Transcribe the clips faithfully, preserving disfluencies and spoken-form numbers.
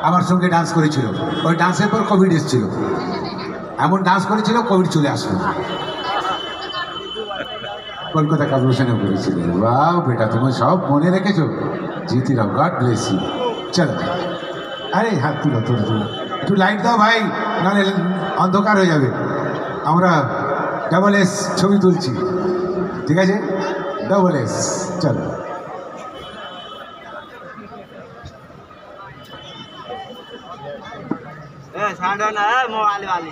আমার সঙ্গে ডান্স করেছিল। ওই ডান্সের পর কোভিড এসেছিল, এমন ডান্স করেছিল কোভিড চলে আসলো। কলকাতা কার্পোরেশনে করেছিল। বাহ বেটা, তুমি সব মনে রেখেছো, জিতি রাও, গড ব্লেস ইউ। চলো, আরে হাত তুলো তুলো তুলো, একটু লাইট দাও ভাই, নাহলে অন্ধকার হয়ে যাবে। আমরা ডাবল এস ছবি তুলছি, ঠিক আছে? ডাবল এস, চলো। साढ़े ना है मोबाइल वाली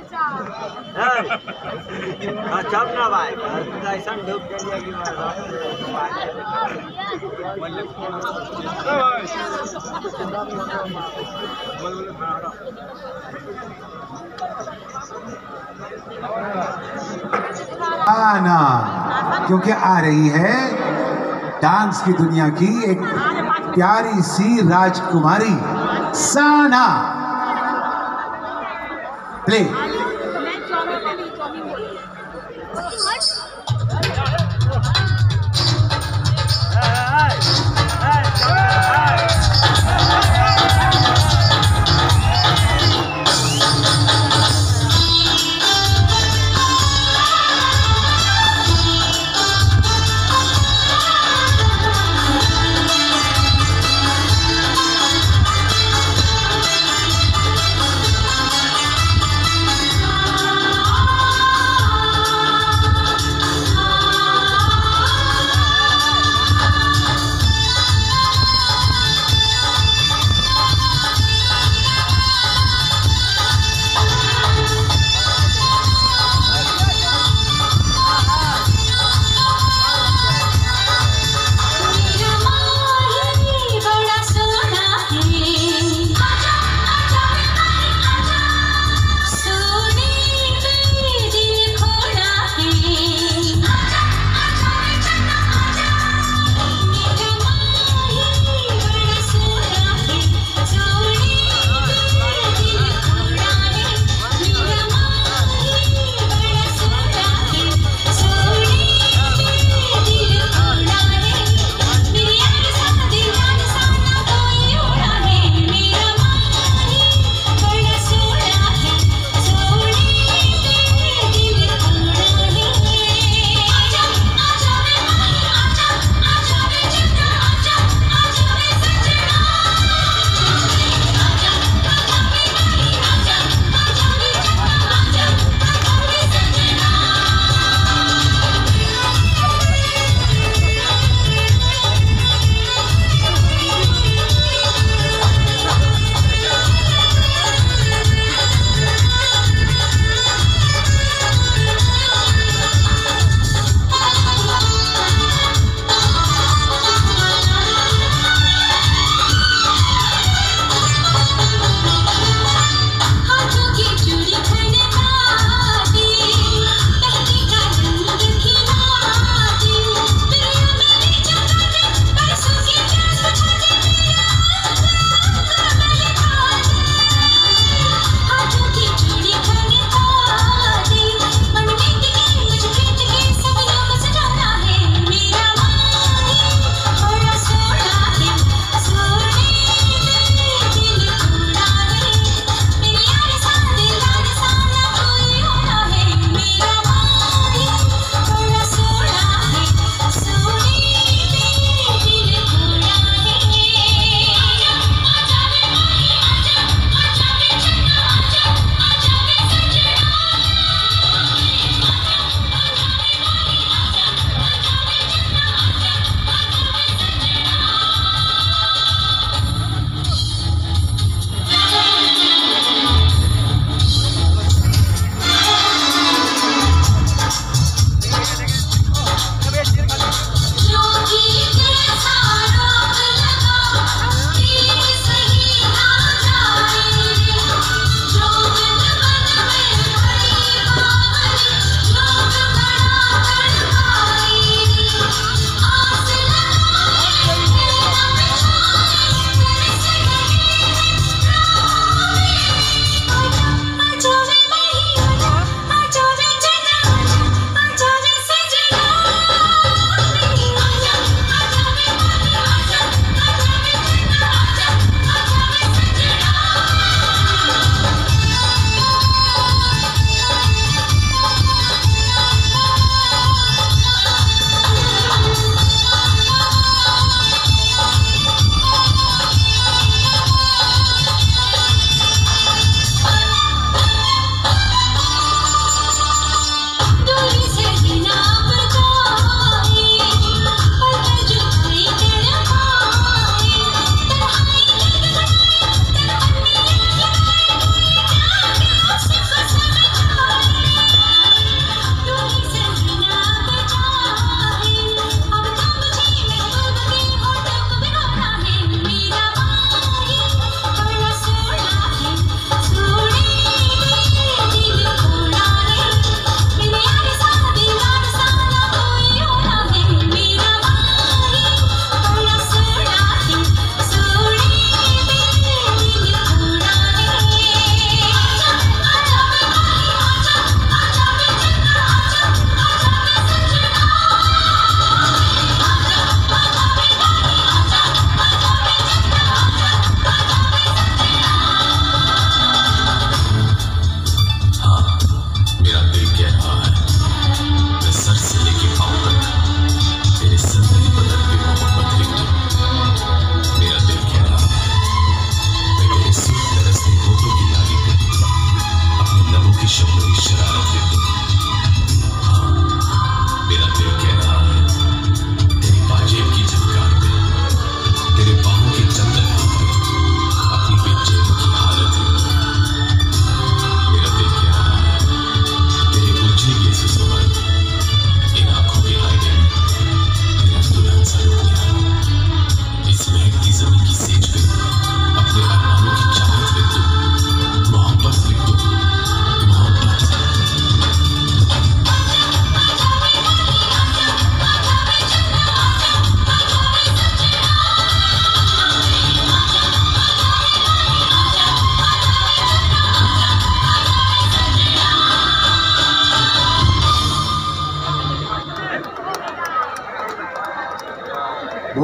छप ना भाई ऐसा धूप के लिए कि आना, क्योंकि आ रही है डांस की दुनिया की एक प्यारी सी राजकुमारी साना। प्ले।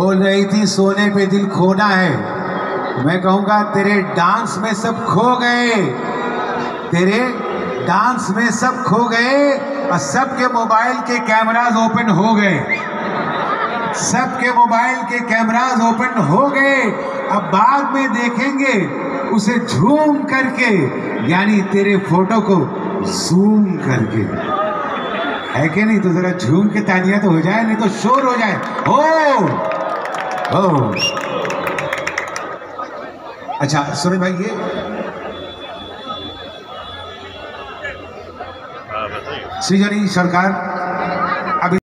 बोल रही थी सोने पे दिल खोना है, मैं कहूंगा तेरे डांस में सब खो गए, तेरे डांस में सब खो गए और सबके मोबाइल के कैमरास ओपन हो गए, सबके मोबाइल के कैमरास ओपन हो गए। अब बाद में देखेंगे उसे झूम करके, यानी तेरे फोटो को जूम करके, है कि नहीं? तो जरा झूम के तालियां तो हो जाए, नहीं तो शोर हो जाए। ओ ओ अच्छा सुने भाई, ये सृजनी सरकार